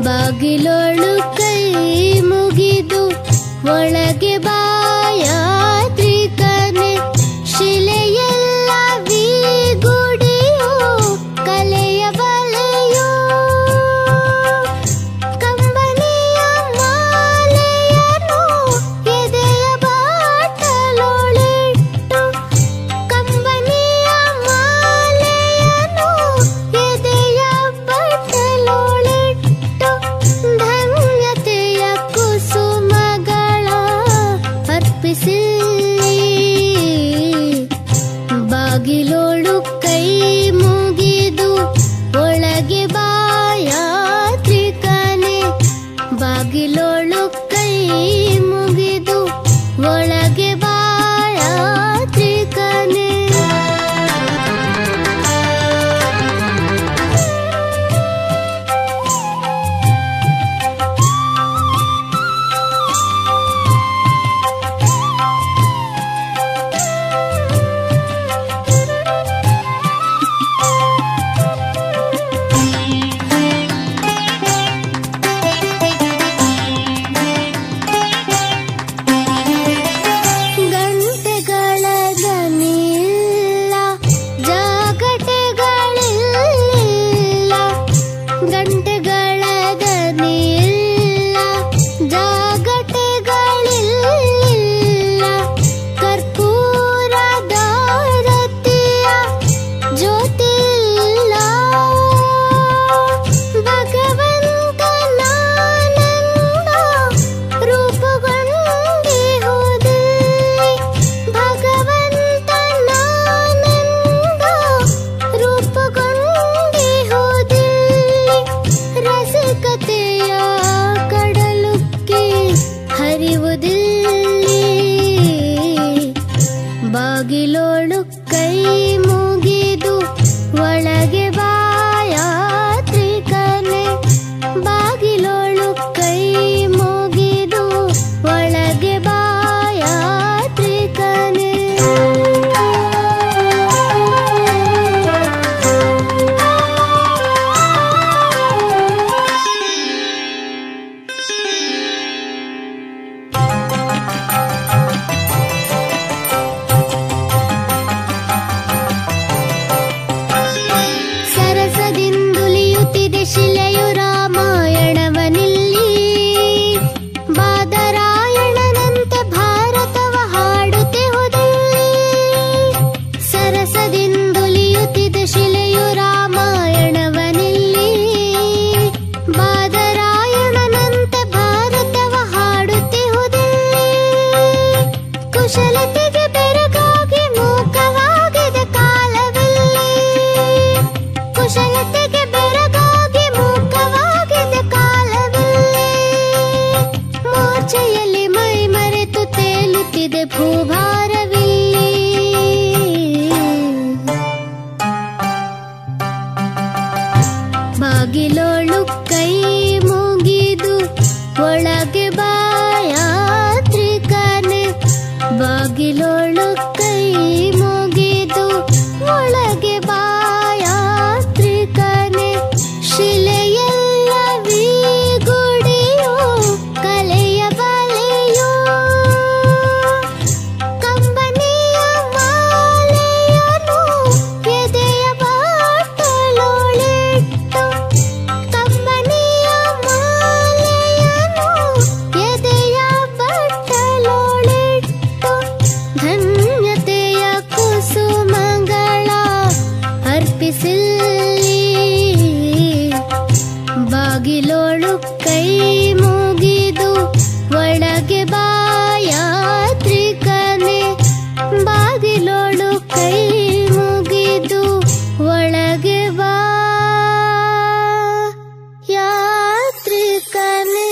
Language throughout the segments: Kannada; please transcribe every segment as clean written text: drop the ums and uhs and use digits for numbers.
ಬಾಗಿಲೋಳು ಕೈ ಮುಗಿದು ಒಳಗೆ ಬಾ ಯಾತ್ರಿಕನೇ, ಶಿಲೆಯೆಲ್ಲ ಗುಡಿಯು ಕಲೆಯ ಬಲೆಯೋ, ಕಂಬನಿಯ ಮಾಲೆಯನ್ನು ಎದೆಯ ಬಾಟಲೊಳಿಟ್ಟು, ಕಂಬನಿಯ ಮಾಲೆಯನ್ನು ಎದೆಯ ಬಾಟಲೊಳಿಟ್ಟು, ಧನ್ಯತೆಯ ಕುಸುಮಗಳ ಅರ್ಪಿಸಿಲ್ಲಿ. ಬಾಗಿಲೋಳು ಕೈ ಮುಗಿದು ಒಳಗೆ ಬಾ ಯಾತ್ರಿಕನೇ, ಬಾಗಿಲೋಳು ಕೈ ಮುಗಿದು ಒಳಗೆ ಬಾ ಯಾತ್ರಿಕನೇ. ಗಂಟೆಗಳ ದನಿಯಿಲ್ಲ, ಜಾಗಟೆಗಳಿಲ್ಲ, ಗಂಟೆಗಳ ದನಿಯಿಲ್ಲ, ಜಾಗಟೆಗಳಿಲ್ಲ, ಕರ್ಪೂರದಾರತಿಯ ಜ್ಯೋತಿಯಿಲ್ಲ, ಭಗವಂತನಾನಂದ ರೂಪುಗೊಂಡಿಹುದಿಲ್ಲಿ, ಭಗವಂತನಾನಂದ ರೂಪುಗೊಂಡಿಹುದಿಲ್ಲಿ, ರಸಿಕತೆಯ ಕಡಲುಕ್ಕಿ ಹರಿವುದಿಲ್ಲಿ. ಬಾಗಿಲೋಳು ಕೈ ಮುಗಿದು ಒಳಗೆ ಬಾ ಯಾತ್ರಿಕನೇ, ಬಾಗಿಲೋಳು ಕೈ ಮುಗಿದು ಒಳಗೆ ಬಾ ಯಾತ್ರಿಕನೇ. ಸರಸದಿಂದುಲಿಯುತ್ತಿದೆ ಶಿಲೆಯು ರಾಮಾಯಣವನಿಲ್ಲಿ, ಬಾದರಾಯಣನಂತೆ ಭಾರತವ ಹಾಡುತ್ತಿಹುದಿಲ್ಲಿ. ಸರಸದಿಂದುಲಿಯುತ್ತಿದೆ ಶಿಲೆಯು ರಾಮಾಯಣವನಿಲ್ಲಿ, ಬಾದರಾಯಣನಂತೆ ಭಾರತವ ಹಾಡುತ್ತಿಹುದಿಲ್ಲಿ. ಕುಶಲತೆಗೆ ಬೆರಗಾಗಿ ಮೂಕವಾಗಿದೆ ಕಾಲವಿಲ್ಲಿ, ಕುಶಲತೆಗೆ ಬೆರಗಾಗಿ ಮೂಕವಾಗಿದೆ ಕಾಲವಿಲ್ಲಿ. ಮೋರ್ಚೆಯಲ್ಲಿ ಮೈ ಮರೆತು ತೇಲುತ್ತಿದೆ ಭೂಭಾರವಿಲ್ಲಿ. ಬಾಗಿಲೋಳು ಕೈ ಮುಗಿದು ಒಳಗೆ ಬಾ ಯಾತ್ರಿಕನೇ, ಬಾಗಿಲೋಳು ಕೈ ಮುಗಿದು ಒಳಗೆ ಬಾ ಯಾತ್ರಿಕನೇ, ಶಿಲೆಯೆಲ್ಲ ಗುಡಿಯು ಕಲೆಯ ಬಲೆಯೋ, ಕಂಬನಿಯ ಮಾಲೆಯನ್ನು ಎದೆಯ ಬಾಟಲೊಳಿಟ್ಟು, ಕಂಬನಿಯ ಮಾಲೆಯನ್ನು ಎದೆಯ ಬಾಟಲೊಳಿಟ್ಟು, ಧನ್ಯತೆಯ ಕುಸುಮಗಳ ಅರ್ಪಿಸಿಲ್ಲಿ. ಬಾಗಿಲೋಳು ಕೈ ಮುಗಿದು ಒಳಗೆ ಬಾ ಯಾತ್ರಿಕನೇ, ಬಾಗಿಲೋಳು ಕೈ ಮುಗಿದು ಒಳಗೆ ಬಾ ಯಾತ್ರಿಕನೇ.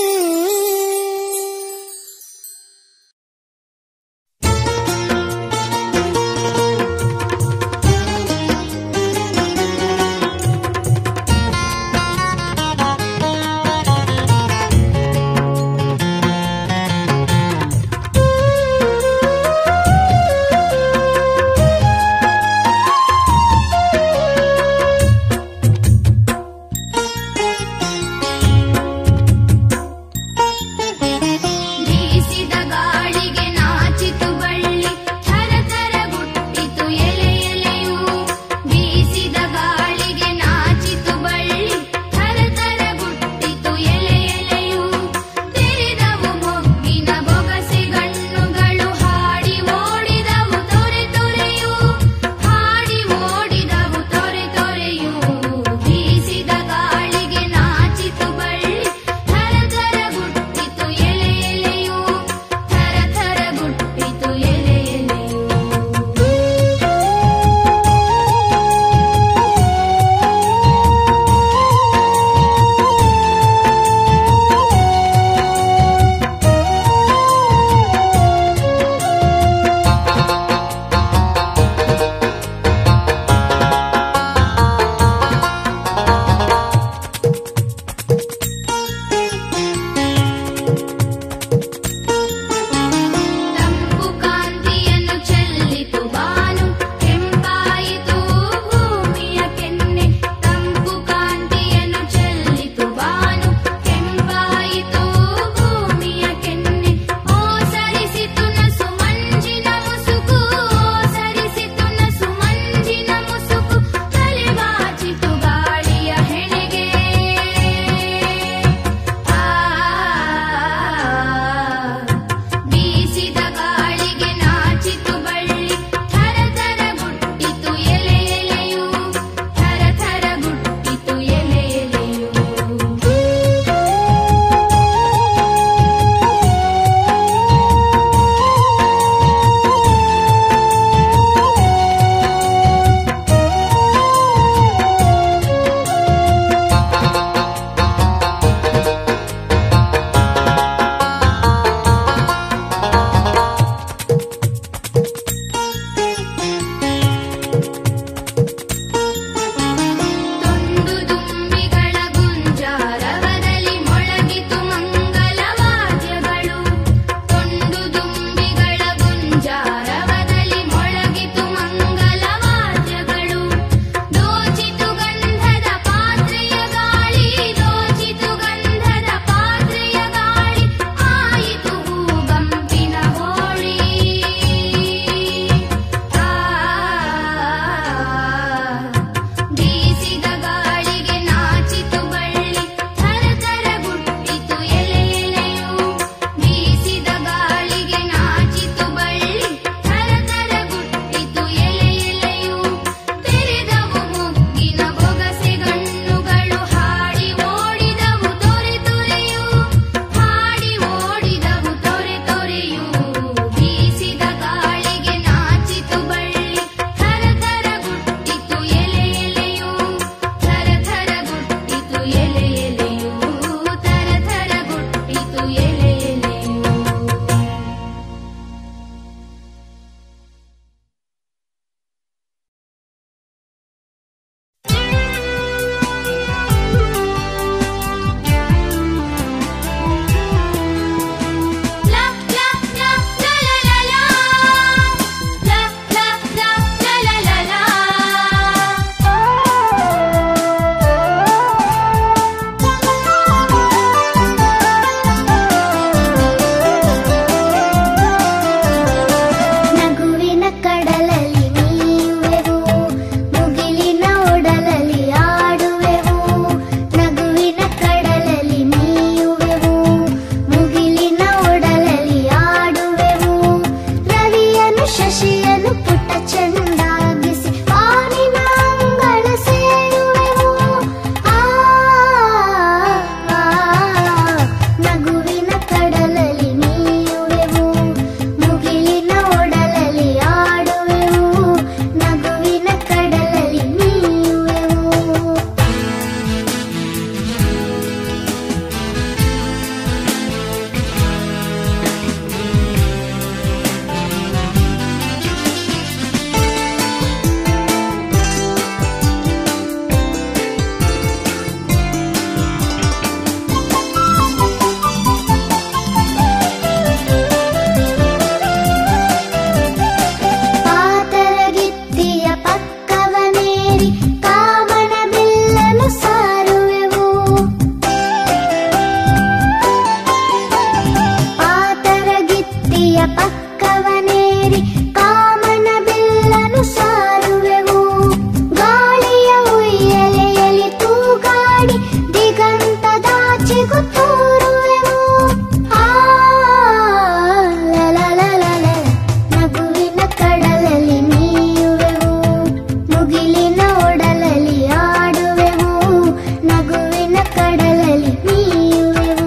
ನಗುವಿನ ಕಡಲಲ್ಲಿ ಮೀಯುವೆವು.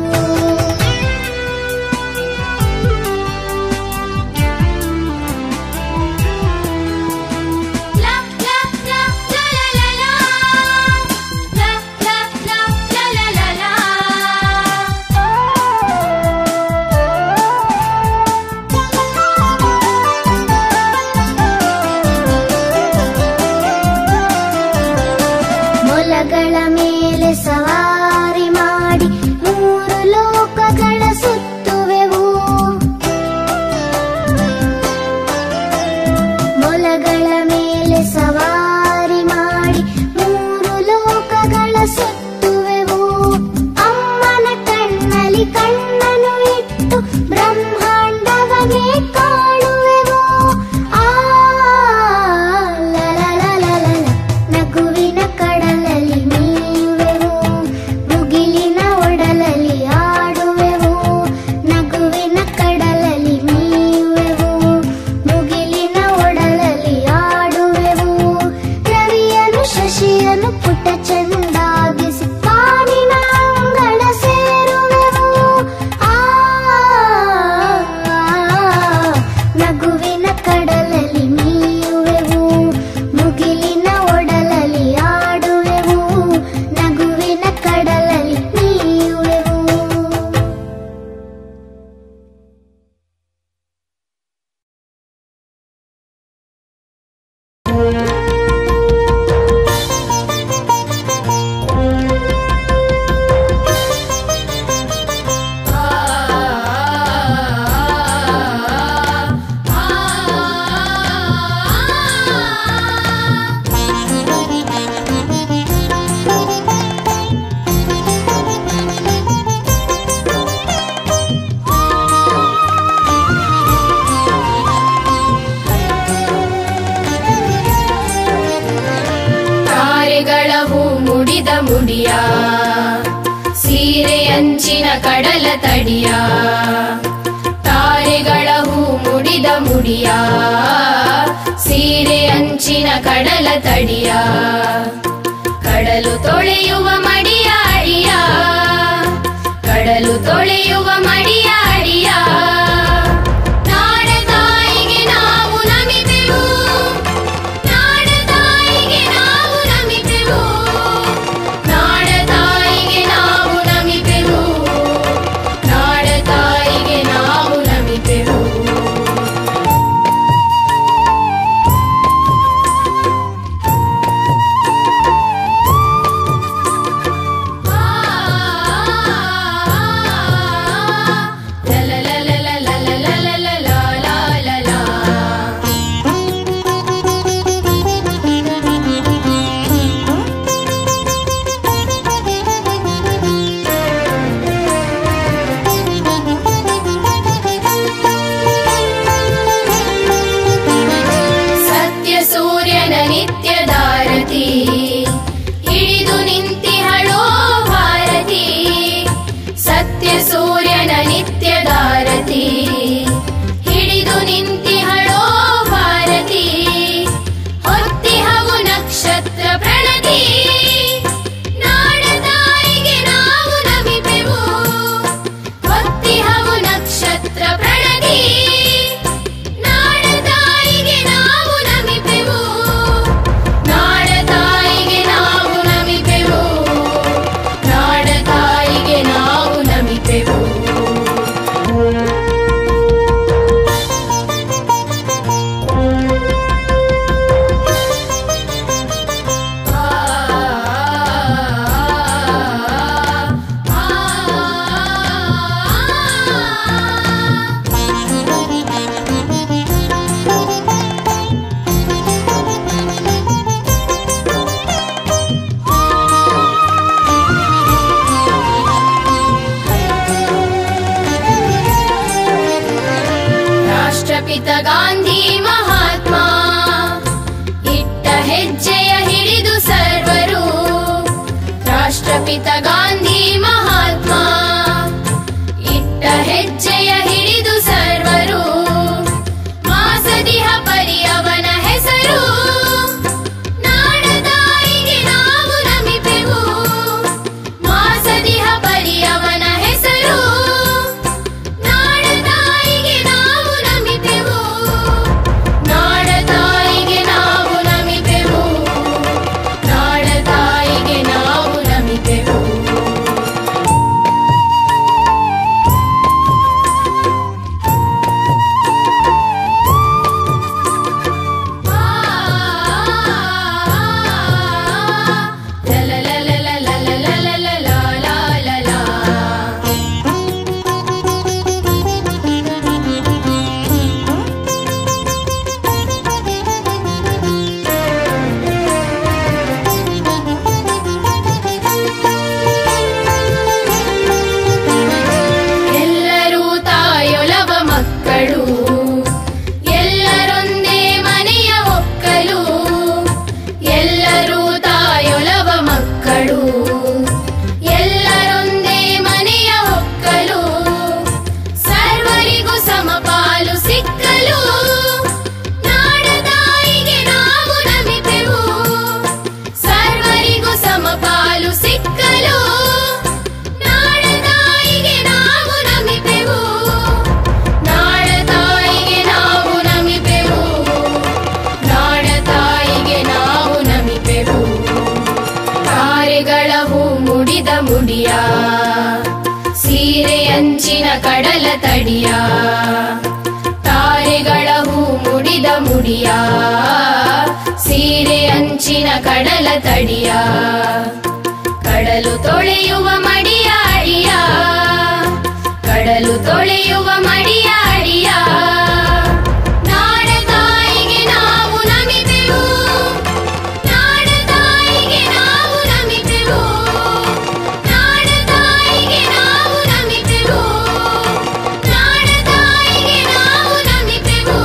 ಮೊಲಗಳ ಮೇಲೆ ಸವಾರಿ ಮಾಡಿ 3 ಲೋಕಗಳ ಸುತ್ತುವೆವು. ಮೊಲಗಳ ಮೇಲೆ ಸವಾರಿ ಮಾಡಿ 3 ಲೋಕಗಳ ಸುತ್ತುವೆವು. ಅಮ್ಮನ ಕಣ್ಣಲ್ಲಿ ಕಣ್ಣನ್ನು ಇಟ್ಟು ಬ್ರಹ್ಮಾಂಡವನ್ನೇ ಕಾಣುವೆವು. ಆ ನಗುವಿನ ಕಡಲಲ್ಲಿ ಮೀಯುವೆವು, ಮುಗಿಲಿನ ಒಡಲಲ್ಲಿ ಆಡುವೆವು. ನಗುವಿನ ಕಡಲಲ್ಲಿ ಮೀಯುವೆವು, ಮುಗಿಲಿನ ಒಡಲಲ್ಲಿ ಆಡುವೆವು. ರವಿಯನು ಶಶಿಯನು ಪುಟ ಚೆಂದಾಗಿಸಿ ಕಾನಿನ ಅಂಗಳ ಸೇರುವೆವು. ಆ ನಗುವಿನ ಕಡಲಲ್ಲಿ ಮೀಯುವೆವು, ಮುಗಿಲಿನ ಒಡಲಲ್ಲಿ ಆಡುವೆವು. ನಗುವಿನ ಕಡಲಲ್ಲಿ ಮೀಯುವೆವು. ತಾರೆಗಳ ಹೂ ಮುಡಿದ ಮುಡಿಯ, ಸೀರೆ ಅಂಚಿನ ಕಡಲ ತಡಿಯ. ತಾರೆಗಳ ಹೂ ಮುಡಿದ ಮುಡಿಯ, ಸೀರೆ ಅಂಚಿನ ಕಡಲ ತಡಿಯ. ಕಡಲು ತೊಳೆಯುವ ಮಡಿಯ ಅಡಿಯ, ಕಡಲು ತೊಳೆಯುವ ಮಡಿಯ ಅಡಿಯ. ನಾಡ ತಾಯಿಗೆ ನಾವು ನಮಿತೆವು, ನಾಡ ತಾಯಿಗೆ ನಾವು ನಮಿತೆವು, ನಾಡ ತಾಯಿಗೆ ನಾವು ನಮಿತೆವು, ನಾಡ ತಾಯಿಗೆ ನಾವು ನಮಿತೆವು. ಸತ್ಯ ಸೂರ್ಯನ ನಿತ್ಯದಾರತಿ, ಹಿಡಿದು ನಿಂತಿಹಳೋ ಭಾರತಿ. ಸತ್ಯ ಸೂರ್ಯನ ನಿತ್ಯದಾರತಿ, ಹಿಡಿದು ನಿಂತಿಹಳೋ ಭಾರತಿ. ಹೊತ್ತಿಹವು ನಕ್ಷತ್ರ ಪ್ರಣತಿ, ನಾಡ ತಾಯಿಗೆ ನಾವು ನಮಿಪೆವು. ಹೊತ್ತಿಹವು ನಕ್ಷತ್ರ ಪ್ರಣತಿ, ನಾಡ ತಾಯಿಗೆ ನಾವು ನಮಿಪೆವು, ನಾಡ ತಾಯಿಗೆ ನಾವು ನಮಿಪೆವು, ನಾಡ ತಾಯಿಗೆ ನಾವು ನಮಿಪೆವು. ರಾಷ್ಟ್ರಪಿತ ಗಾಂಧಿ ಮಹಾತ್ಮ ಇಟ್ಟ ಹೆಜ್ಜೆಯ ಹಿಡಿದು ಸರ್ವರು. ರಾಷ್ಟ್ರಪಿತ ಗಾಂಧಿ ಮಹಾತ್ಮ ಇಟ್ಟ ಹೆಜ್ಜೆಯ ಹಿಡಿದು ಸರ್ವರು. ಮಾಸದಿಹ ಪರಿಯವನ ಹೆಸರು, ನಾಡ ತಾಯಿಗೆ ನಾವು ನಮಿಪೆವು, ಸಿಕ್ಕಲು ನಾಡತಾಯಿಗೆ ನಾವು ನಮಿಪೆವು, ನಾಡತಾಯಿಗೆ ನಾವು ನಮಿಪೆವು, ನಾಡತಾಯಿಗೆ ನಾವು ನಮಿಪೆವು. ತಾರೆಗಳ ಹೂ ಮುಡಿದ ಮುಡಿಯ, ಸೀರೆ ಅಂಚಿನ ಕಡಲ ತಡಿಯ, ತಾರೆಗಳ ಹೂ ಮುಡಿದ ಮುಡಿಯ, ಸೀರೆ ಅಂಚಿನ ಕಡಲ ತಡಿಯ, ಕಡಲು ತೊಳೆಯುವ ಮಡಿಯ ಅಡಿಯ, ಕಡಲು ತೊಳೆಯುವ ಮಡಿಯ ಅಡಿಯ. ನಾಡತಾಯಿಗೆ ನಾವು ನಮಿಪೆವು, ನಾಡತಾಯಿಗೆ ನಾವು ನಮಿಪೆವು, ನಾಡತಾಯಿಗೆ ನಾವು ನಮಿಪೆವು, ನಾಡತಾಯಿಗೆ ನಾವು ನಮಿಪೆವು.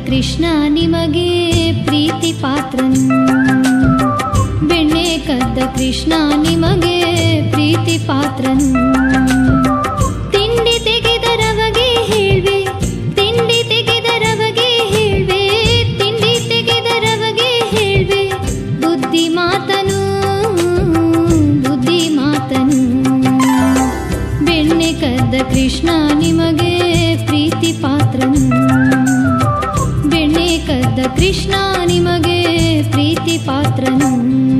ಕೃಷ್ಣ ನಿಮಗೆ ಪ್ರೀತಿ ಪಾತ್ರನು. ಬೆಣ್ಣೆ ಕದ್ದ ಕೃಷ್ಣ ನಿಮಗೆ ಪ್ರೀತಿ ಪಾತ್ರನು. ತಿಂಡಿ ತೆಗೆದರವಗೆ ಹೇಳ್ವೆ, ತಿಂಡಿ ತೆಗೆದರವಗೆ ಹೇಳ್ವೆ, ತಿಂಡಿ ತೆಗೆದರವಗೆ ಹೇಳ್ವೆ, ಬುದ್ಧಿ ಮಾತನು, ಬುದ್ಧಿ ಮಾತನು. ಬೆಣ್ಣೆ ಕದ್ದ ಕೃಷ್ಣ ನಿಮಗೆ ಪ್ರೀತಿ ಪಾತ್ರನು. ಬೆಣ್ಣೆ ಕದ್ದ ಕೃಷ್ಣ ನಿಮಗೆ ಪ್ರೀತಿ ಪಾತ್ರನು.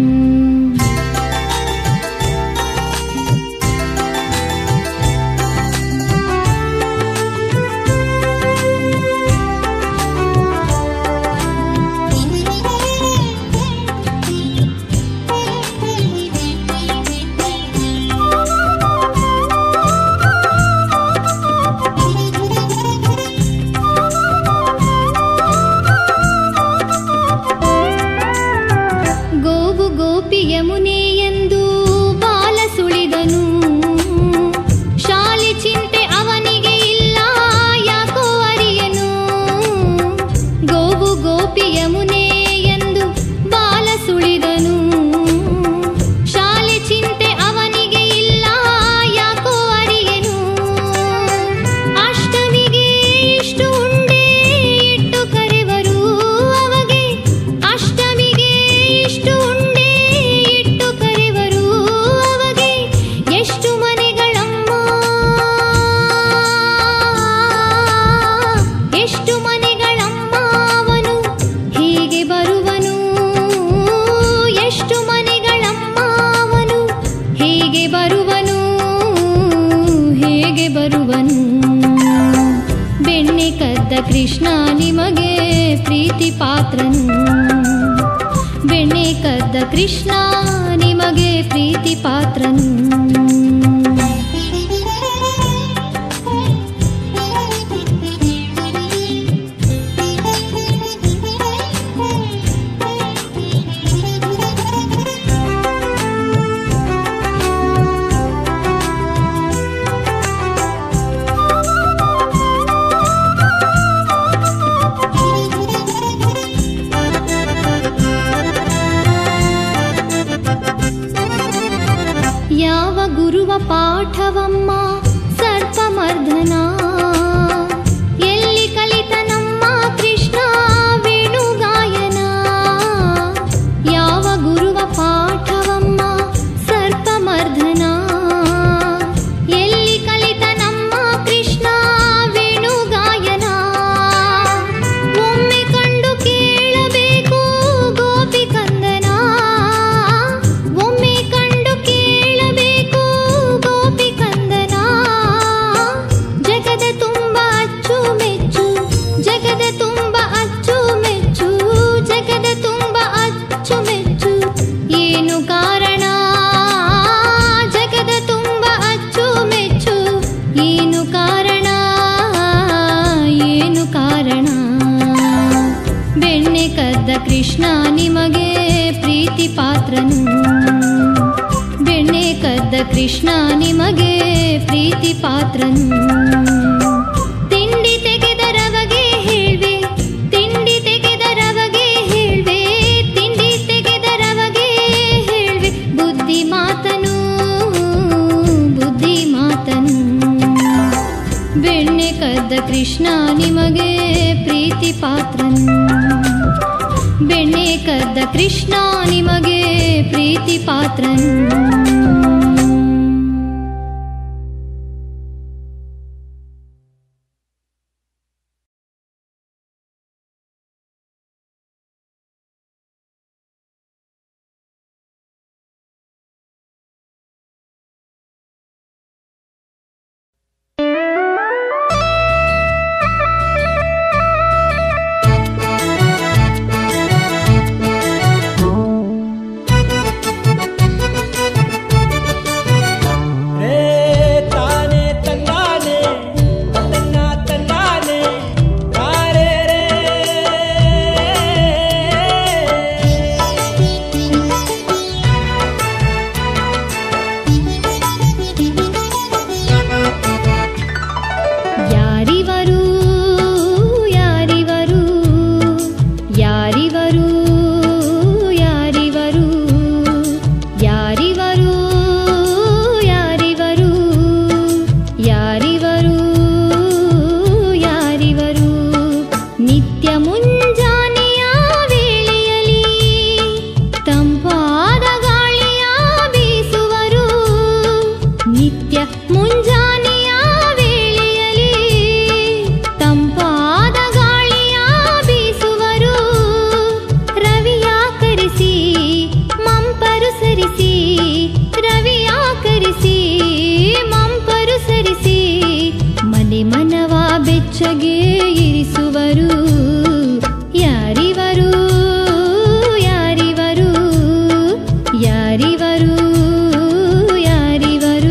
ಯಮುನೆಯೆಂದು ಬಾಲ ಸುಳಿದನು. ಶಾಲೆ ಚಿಂತೆ ಅವನಿಗೆ ಇಲ್ಲ ಯಾಕೋ ಅರಿಯನು. ಗೋವು ಗೋಪಿ ಯಮುನೆಯೆಂದು ಬಾಲ ಸುಳಿದನು. ಶಾಲೆ ಚಿಂತೆ ಅವನಿಗೆ ಇಲ್ಲ ಯಾಕೋ ಅರಿಯನು. ಅಷ್ಟಮಿಗೆ ಇಷ್ಟು ಉಂಡೆ ಇಟ್ಟು ಕರೆವರು ಅವಗೆ. ಅಷ್ಟಮಿಗೆ ಇಷ್ಟು ಉಂಡೆ ಎಷ್ಟು ಮನೆಗಳಮ್ಮ, ಎಷ್ಟು ಮನೆಗಳಮ್ಮ ಅವನು ಹೇಗೆ ಬರುವನು. ಎಷ್ಟು ಮನೆಗಳಮ್ಮ ಅವನು ಹೇಗೆ ಬರುವನು, ಹೇಗೆ ಬರುವನು. ಬೆಣ್ಣೆ ಕದ್ದ ಕೃಷ್ಣ ನಿಮಗೆ ಪ್ರೀತಿ ಪಾತ್ರನು. ಬೆಣ್ಣೆ ಕದ್ದ ಕೃಷ್ಣ ನಿಮಗೆ ಪ್ರೀತಿ ಪಾತ್ರನು. ಯಾವ ಗುರುವ ಪಾಠವಮ್ಮ ಸರ್ಪಮರ್ದನ. ಎಲ್ಲಿ ಕಲಿತ ನಮ್ಮ ಕೃಷ್ಣ ವೇಣುಗಾಯನ. ಯಾವ ಗುರುವ ಪಾಠವಮ್ಮ ಸರ್ಪಮರ್ದನ. ಎಲ್ಲಿ ಕಲಿತ ನಮ್ಮ ಕೃಷ್ಣ ವೇಣುಗಾಯನ. ಒಮ್ಮೆ ಕಂಡು ಕೇಳಬೇಕು ಗೋಪಿ ಕಂದನ. ಒಮ್ಮೆ ಕಂಡು ಕೇಳಬೇಕು ಗೋಪಿ ಕಂದನ. ಜಗದ ತುಂಬ ಅಚ್ಚುಮೆಚ್ಚು, ಜಗದ ತುಂಬ ಅಚ್ಚುಮೆಚ್ಚು, ಜಗದ ತುಂಬ ಅಚ್ಚುಮೆಚ್ಚು. ಏನು ಕಾರಣ ಜಗದ ತುಂಬ ಅಚ್ಚುಮೆಚ್ಚು, ಏನು ಕಾರಣ, ಏನು ಕಾರಣ. ಬೆಣ್ಣೆ ಕದ್ದ ಕೃಷ್ಣ ನಿಮಗೆ ಪ್ರೀತಿ ಪಾತ್ರನು. ಬೆಣ್ಣೆ ಕದ್ದ ಕೃಷ್ಣ ನಿಮಗೆ ಪ್ರೀತಿ ಪಾತ್ರನು. ತಿಂಡಿ ತೆಗೆದರವಗೆ ಹೇಳ್ವೆ, ತಿಂಡಿ ತೆಗೆದರವಗೆ ಹೇಳ್ವೆ, ತಿಂಡಿ ತೆಗೆದರವಗೆ ಹೇಳ್ವೆ, ಬುದ್ಧಿ ಮಾತನು, ಬುದ್ಧಿ ಮಾತನು. ಬೆಣ್ಣೆ ಕದ್ದ ಕೃಷ್ಣ ನಿಮಗೆ ಪ್ರೀತಿ ಪಾತ್ರನು. ಬೆಣ್ಣೆ ಕದ್ದ ಕೃಷ್ಣ ನಿಮಗೆ ಪ್ರೀತಿ ಪಾತ್ರನು. ಯಾರಿವರು ಯಾರಿವರು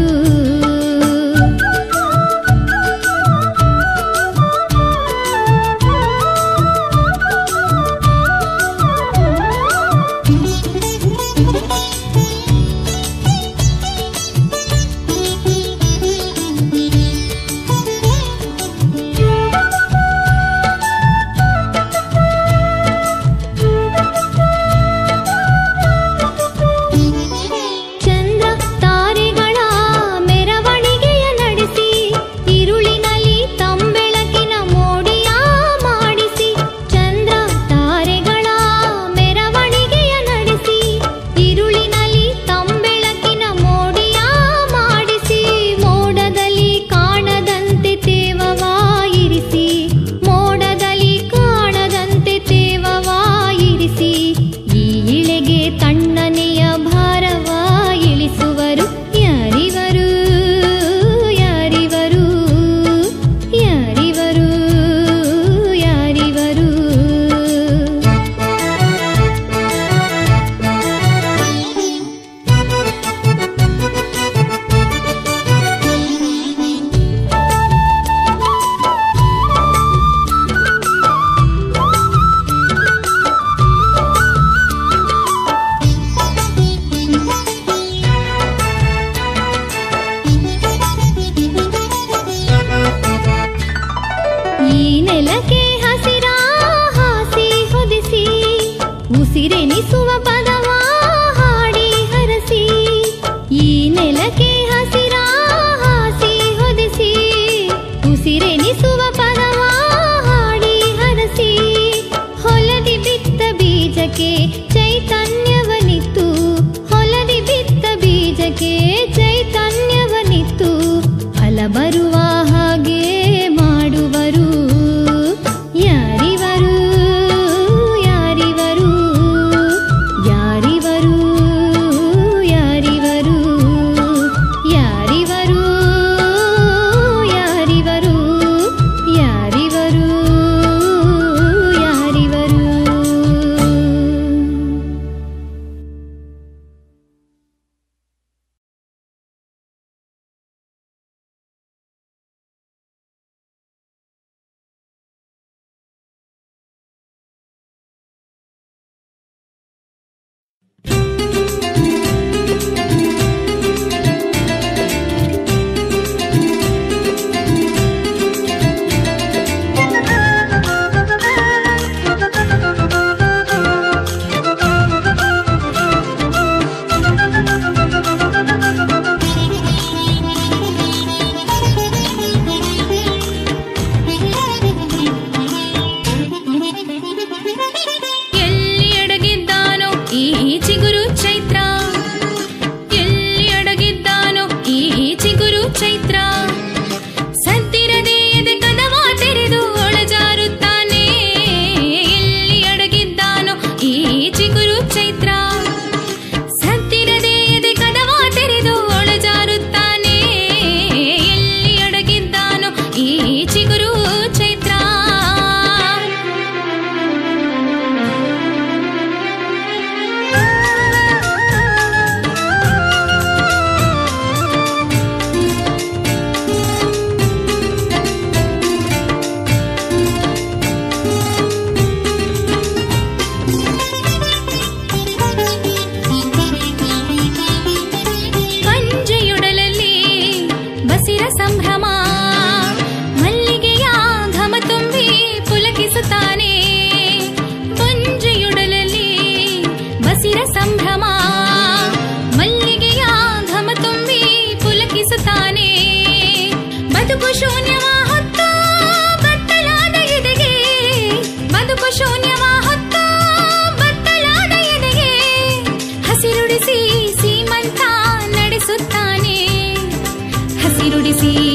ಉಸಿರೆನಿಸುವ ಪದವ ಹಾಡಿ ಹರಸಿ ಈ ನೆಲಕ್ಕೆ ಹಸಿರ ಹಾಸಿ ಹೊದಿಸಿ ಉಸಿರೆನಿಸುವ ಪದವ ಹಾಡಿ ಹರಸಿ ಹೊಲದಿ ಬಿತ್ತ ಬೀಜಕ್ಕೆ ಚೈತನ್ಯವನಿತ್ತು ಹೊಲದಿ ಬಿತ್ತ ಬೀಜಕ್ಕೆ ಚೈತನ್ಯವನಿತ್ತು ಫಲ ಬರುವ ಹಾಗೆ ಮಾಡುವರು ಯಾರಿವರು ಯಾರಿವರು ಯಾರಿವರು ಯಾರಿವರು ಯಾರಿವರು ಯಾರಿವರು ಯಾರಿವರು ಯಾರಿವರು ಹಸಿರುಡಿಸಿ